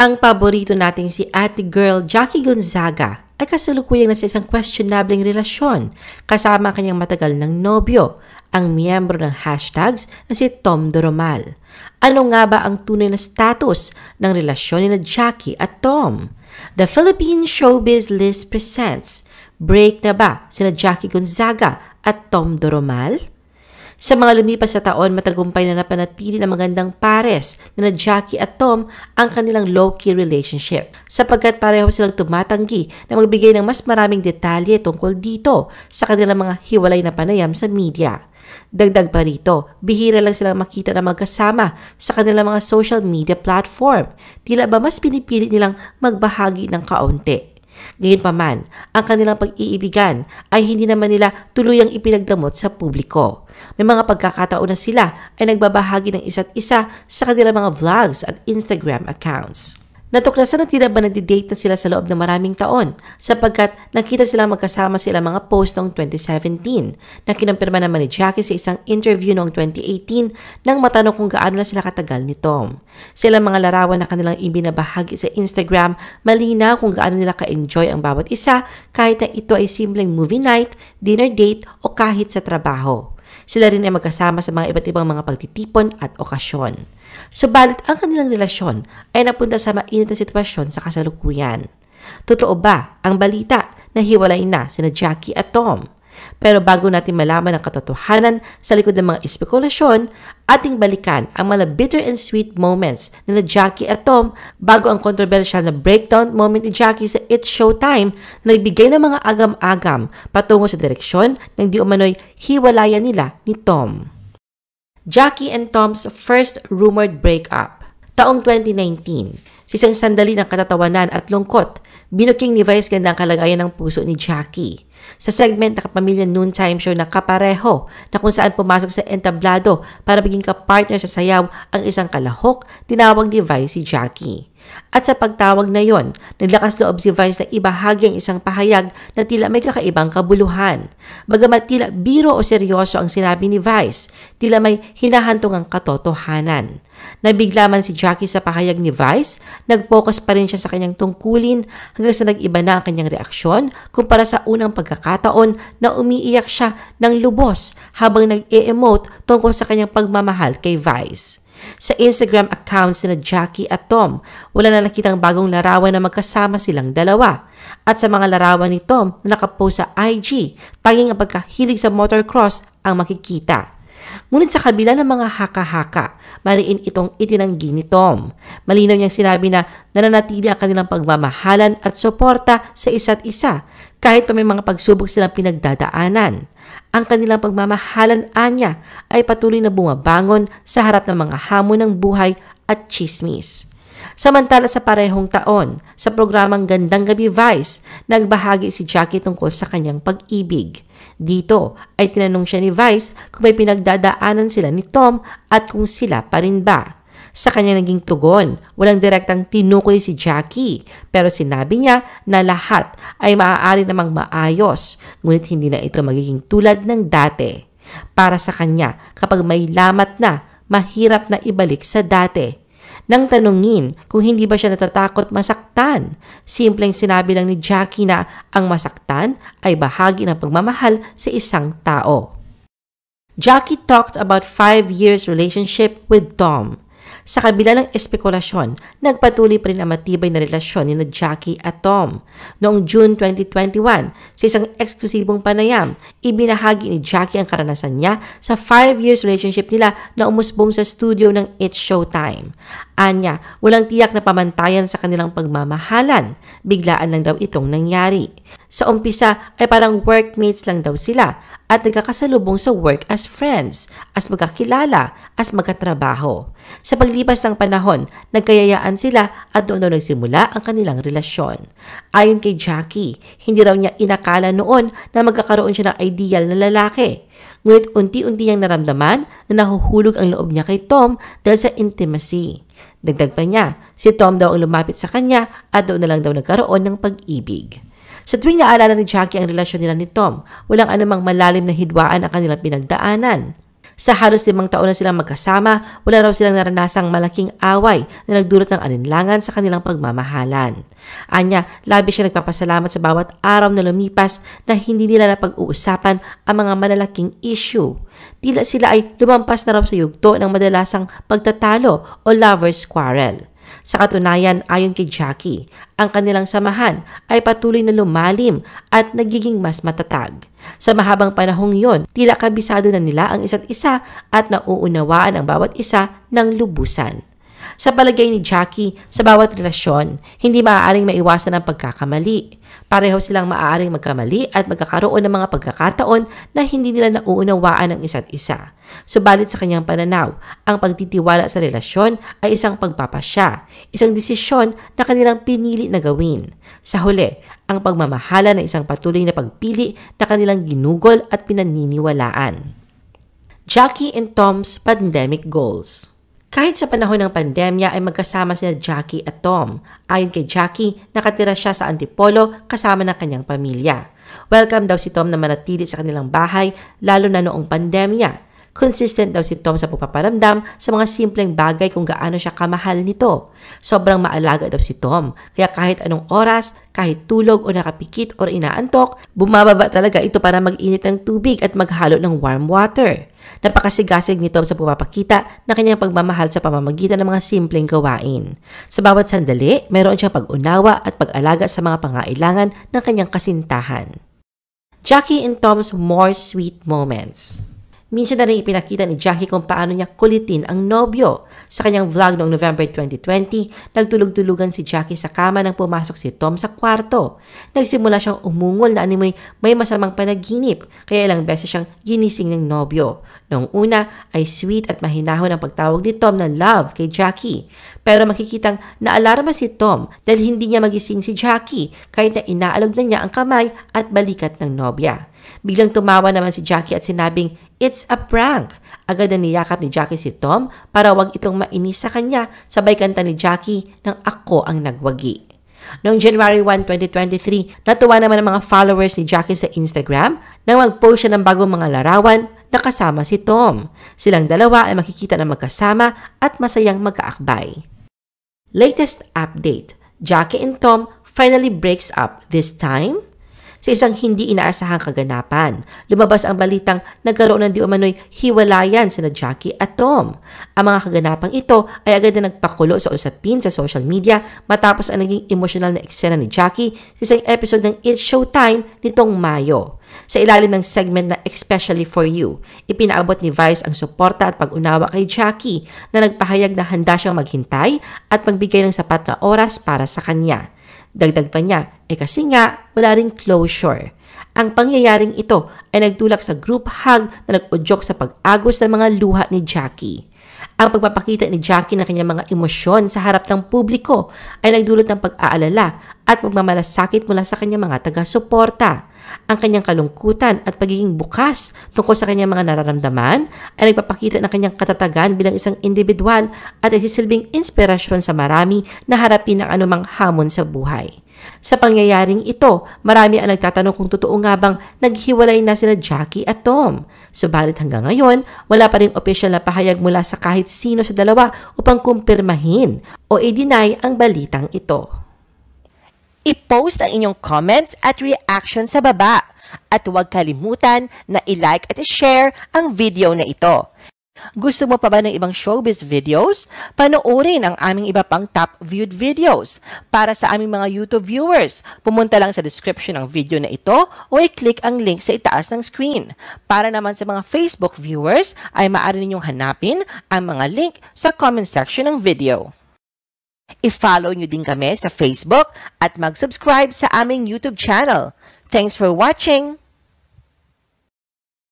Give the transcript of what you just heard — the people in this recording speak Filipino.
Ang paborito nating si ate girl Jackie Gonzaga ay kasalukuyang nasa isang questionableng relasyon kasama ang kanyang matagal ng nobyo, ang miyembro ng hashtags na si Tom Doromal. Ano nga ba ang tunay na status ng relasyon ni Jackie at Tom? The Philippine Showbiz List presents, break na ba sina Jackie Gonzaga at Tom Doromal? Sa mga lumipas na taon, matagumpay na napanatili ng magandang pares na Jackie at Tom ang kanilang low-key relationship sapagkat pareho silang tumatanggi na magbigay ng mas maraming detalye tungkol dito sa kanilang mga hiwalay na panayam sa media. Dagdag pa rito, bihira lang silang makita na magkasama sa kanilang mga social media platform. Tila ba mas pinipili nilang magbahagi ng kaunti. Gayunpaman, ang kanilang pag-iibigan ay hindi naman nila tuluyang ipinagdamot sa publiko. May mga pagkakataon na sila ay nagbabahagi ng isa't isa sa kanilang mga vlogs at Instagram accounts. Natuklasan na tila ba nagdi-date na sila sa loob ng maraming taon sapagkat nakita silang magkasama sila mga post noong 2017 na kinumpirma naman ni Jackie sa isang interview noong 2018 nang matanong kung gaano na sila katagal ni Tom. Sa ilang mga larawan na kanilang ibinabahagi sa Instagram, malinaw kung gaano nila ka-enjoy ang bawat isa kahit na ito ay simpleng movie night, dinner date o kahit sa trabaho. Sila rin ay magkasama sa mga iba't ibang mga pagtitipon at okasyon. Subalit ang kanilang relasyon ay napunta sa mainit na sitwasyon sa kasalukuyan. Totoo ba ang balita na hiwalay na sina Jackie at Tom? Pero bago natin malaman ang katotohanan sa likod ng mga espekulasyon, ating balikan ang mga bitter and sweet moments nila Jackie at Tom bago ang controversial na breakdown moment ni Jackie sa It's Showtime na nagbigay ng mga agam-agam patungo sa direksyon ng di umano'y hiwalayan nila ni Tom. Jackie and Tom's first rumored breakup. Taong 2019, sa isang sandali ng katatawanan at lungkot, binuking ni Vice ganda ang kalagayan ng puso ni Jackie. Sa segment na Kapamilya Noontime Show na Kapareho na kung saan pumasok sa entablado para maging kapartner sa sayaw ang isang kalahok, tinawag ni Vice si Jackie. At sa pagtawag na yon, naglakas loob si Vice na ibahagi ang isang pahayag na tila may kakaibang kabuluhan. Bagamat tila biro o seryoso ang sinabi ni Vice, tila may hinahantong ang katotohanan. Nabigla man si Jackie sa pahayag ni Vice, nag-focus pa rin siya sa kanyang tungkulin hanggang sa nag-iba na ang kanyang reaksyon kumpara sa unang pagkakataon na umiiyak siya ng lubos habang nag-e-emote tungkol sa kanyang pagmamahal kay Vice. Sa Instagram accounts nila Jackie at Tom, wala na nakitang bagong larawan na magkasama silang dalawa. At sa mga larawan ni Tom na nakapost sa IG, tanging ang pagkahilig sa motocross ang makikita. Ngunit sa kabila ng mga haka-haka, mariin itong itinanggi ni Tom. Malinaw niyang sinabi na nananatili ang kanilang pagmamahalan at suporta sa isa't isa kahit pa may mga pagsubok silang pinagdadaanan. Ang kanilang pagmamahalan anya ay patuloy na bumabangon sa harap ng mga hamon ng buhay at chismis. Samantala sa parehong taon, sa programang Gandang Gabi Vice, nagbahagi si Jackie tungkol sa kanyang pag-ibig. Dito ay tinanong siya ni Vice kung may pinagdadaanan sila ni Tom at kung sila pa rin ba. Sa kanyang naging tugon, walang direktang tinukoy si Jackie pero sinabi niya na lahat ay maaari namang maayos ngunit hindi na ito magiging tulad ng dati. Para sa kanya, kapag may lamat na, mahirap na ibalik sa dati. Nang tanungin kung hindi ba siya natatakot masaktan, simpleng sinabi lang ni Jackie na ang masaktan ay bahagi ng pagmamahal sa isang tao. Jackie talked about 5 years relationship with Tom. Sa kabila ng espekulasyon, nagpatuloy pa rin ang matibay na relasyon ni Jackie at Tom. Noong June 2021, sa isang eksklusibong panayam, ibinahagi ni Jackie ang karanasan niya sa 5 years relationship nila na umusbong sa studio ng It's Showtime. Anya, walang tiyak na pamantayan sa kanilang pagmamahalan. Biglaan lang daw itong nangyari. Sa umpisa ay parang workmates lang daw sila at nagkakasalubong sa work as friends, as magkakilala, as magkatrabaho. Sa paglipas ng panahon, nagkayayaan sila at doon daw nagsimula ang kanilang relasyon. Ayon kay Jackie, hindi raw niya inakala noon na magkakaroon siya ng ideal na lalaki. Ngunit unti-unti niyang naramdaman na nahuhulog ang loob niya kay Tom dahil sa intimacy. Dagdag pa niya, si Tom daw ang lumapit sa kanya at doon na lang daw nagkaroon ng pag-ibig. Sa tuwing naalala ni Jackie ang relasyon nila ni Tom, walang anumang malalim na hidwaan ang kanilang pinagdaanan. Sa halos 5 taon na silang magkasama, wala raw silang naranasang malaking away na nagdulot ng alinlangan sa kanilang pagmamahalan. Anya, labis siya nagpapasalamat sa bawat araw na lumipas na hindi nila napag-uusapan ang mga malalaking issue. Tila sila ay lumampas na raw sa yugto ng madalasang pagtatalo o lover's quarrel. Sa katunayan, ayon kay Jackie, ang kanilang samahan ay patuloy na lumalim at nagiging mas matatag. Sa mahabang panahong yon, tila kabisado na nila ang isa't isa at nauunawaan ang bawat isa ng lubusan. Sa palagay ni Jackie, sa bawat relasyon, hindi maaaring maiwasan ang pagkakamali. Pareho silang maaaring magkamali at magkakaroon ng mga pagkakataon na hindi nila nauunawaan ang isa't isa. Subalit sa kanyang pananaw, ang pagtitiwala sa relasyon ay isang pagpapasya, isang desisyon na kanilang pinili na gawin. Sa huli, ang pagmamahala na isang patuloy na pagpili na kanilang ginugol at pinaniniwalaan. Jackie and Tom's pandemic goals. Kahit sa panahon ng pandemya ay magkasama sina Jackie at Tom. Ayon kay Jackie, nakatira siya sa Antipolo kasama ng kanyang pamilya. Welcome daw si Tom na manatili sa kanilang bahay lalo na noong pandemya. Consistent daw si Tom sa pagpaparamdam sa mga simpleng bagay kung gaano siya kamahal nito. Sobrang maalaga daw si Tom, kaya kahit anong oras, kahit tulog o nakapikit o inaantok, bumababa talaga ito para mag-init ng tubig at maghalo ng warm water. Napakasigasig ni Tom sa pumapakita na kanyang pagmamahal sa pamamagitan ng mga simpleng gawain. Sa bawat sandali, mayroon siyang pag-unawa at pag-alaga sa mga pangailangan ng kanyang kasintahan. Jackie and Tom's more sweet moments. Minsan na rin ipinakita ni Jackie kung paano niya kulitin ang nobyo. Sa kanyang vlog noong November 2020, nagtulog-tulugan si Jackie sa kama nang pumasok si Tom sa kwarto. Nagsimula siyang umungol na animoy may masamang panaginip, kaya ilang beses siyang ginising ng nobyo. Noong una ay sweet at mahinahon ang pagtawag ni Tom na love kay Jackie. Pero makikitang naalarma si Tom dahil hindi niya magising si Jackie kahit na inaalog na niya ang kamay at balikat ng nobya. Biglang tumawa naman si Jackie at sinabing, "It's a prank." Agad na niyakap ni Jackie si Tom para wag itong mainis sa kanya, sabay kanta ni Jackie ng "Ako ang nagwagi." Noong January 1, 2023, natuwa naman ang mga followers ni Jackie sa Instagram nang mag-post siya ng bagong mga larawan na kasama si Tom. Silang dalawa ay makikita na magkasama at masayang magkaakbay. Latest update, Jackie and Tom finally breaks up this time? Sa isang hindi inaasahang kaganapan, lumabas ang balitang nagkaroon ng di umano'y hiwalayan sina Jackie at Tom. Ang mga kaganapang ito ay agad na nagpakulo sa usapin sa social media matapos ang naging emosyonal na eksena ni Jackie sa isang episode ng It's Showtime nitong Mayo. Sa ilalim ng segment na Especially For You, ipinaabot ni Vice ang suporta at pag-unawa kay Jackie na nagpahayag na handa siyang maghintay at magbigay ng sapat na oras para sa kanya. Dagdag pa niya, kasi nga, wala ring closure. Ang pangyayaring ito ay nagtulak sa group hug na nag-udyok sa pag-agos ng mga luha ni Jackie. Ang pagpapakita ni Jackie ng kanyang mga emosyon sa harap ng publiko ay nagdulot ng pag-aalala at pagmamalasakit mula sa kanyang mga taga-suporta. Ang kanyang kalungkutan at pagiging bukas tungkol sa kanyang mga nararamdaman ay nagpapakita ng kanyang katatagan bilang isang individual at nagsisilbing inspirasyon sa marami na harapin ang anumang hamon sa buhay. Sa pangyayaring ito, marami ang nagtatanong kung totoo nga bang naghiwalay na sina Jackie at Tom. Subalit hanggang ngayon, wala pa rin opisyal na pahayag mula sa kahit sino sa dalawa upang kumpirmahin o i-deny ang balitang ito. I-post ang inyong comments at reaction sa baba at huwag kalimutan na i-like at i-share ang video na ito. Gusto mo pa ba ng ibang showbiz videos? Panoorin ang aming iba pang top viewed videos. Para sa aming mga YouTube viewers, pumunta lang sa description ng video na ito o i-click ang link sa itaas ng screen. Para naman sa mga Facebook viewers, ay maaari ninyong hanapin ang mga link sa comment section ng video. I-follow nyo din kami sa Facebook at mag-subscribe sa aming YouTube channel. Thanks for watching!